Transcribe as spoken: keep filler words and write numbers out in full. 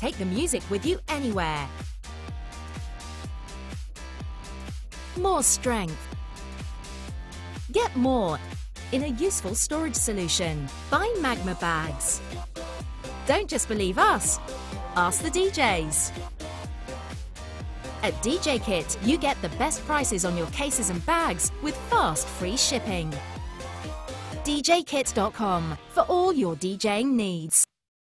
take the music with you anywhere. More strength. Get more in a useful storage solution. Buy Magma bags. Don't just believe us, ask the D Js. At djkit, you get the best prices on your cases and bags with fast free shipping. d j kit dot com for all your DJing needs.